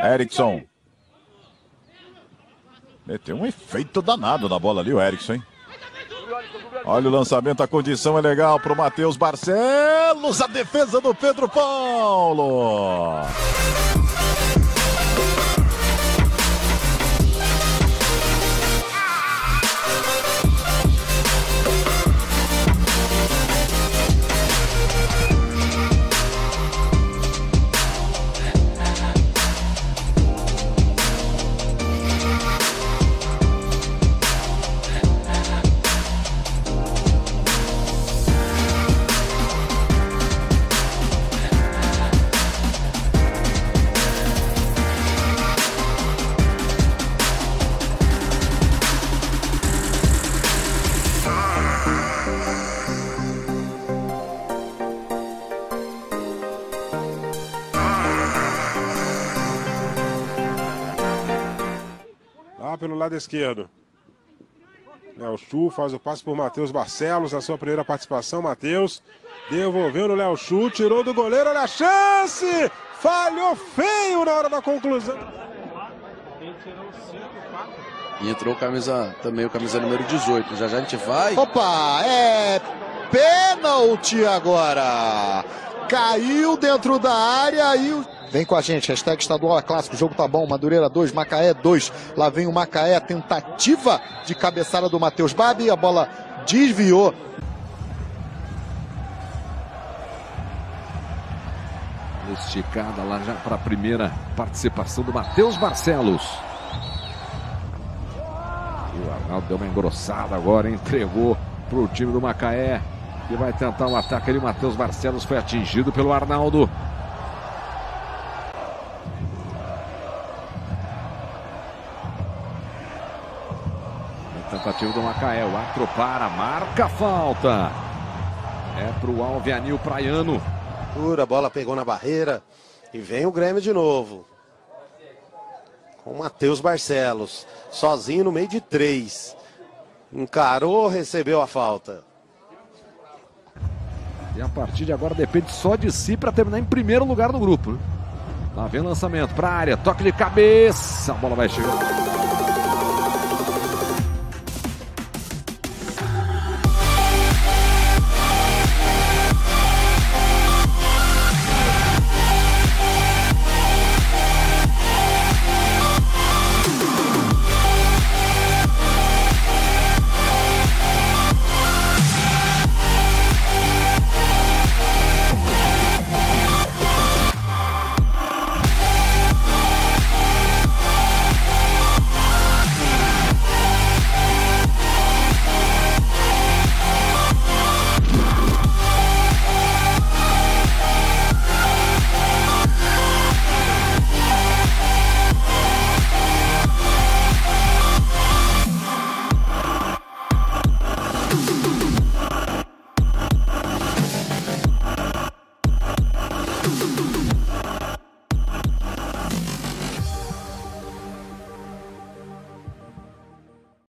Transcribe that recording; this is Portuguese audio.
Erickson. Meteu um efeito danado na bola ali o Erickson, hein? Olha o lançamento, a condição é legal para o Matheus Barcelos. A defesa do Pedro Paulo. Lá pelo lado esquerdo. Léo Chu faz o passe por Matheus Barcelos na sua primeira participação. Matheus devolveu no Léo Chu, tirou do goleiro, olha a chance! Falhou feio na hora da conclusão. E entrou também o camisa número 18. Já a gente vai. Opa, é pênalti agora. Caiu dentro da área e vem com a gente, hashtag estadual é clássico, o jogo tá bom, Madureira 2, Macaé 2, lá vem o Macaé, a tentativa de cabeçada do Matheus Babi, a bola desviou. Esticada lá já para a primeira participação do Matheus Barcelos. E o Arnaldo deu uma engrossada agora, entregou para o time do Macaé, que vai tentar um ataque ali. O Matheus Barcelos foi atingido pelo Arnaldo. Tentativa do Macaé, o árbitro para, marca a falta. É para o Alvianil Praiano. A bola pegou na barreira e vem o Grêmio de novo. Com o Matheus Barcelos, sozinho no meio de 3. Encarou, recebeu a falta. E a partir de agora depende só de si para terminar em primeiro lugar no grupo, né? Lá vem o lançamento para a área, toque de cabeça, a bola vai chegando.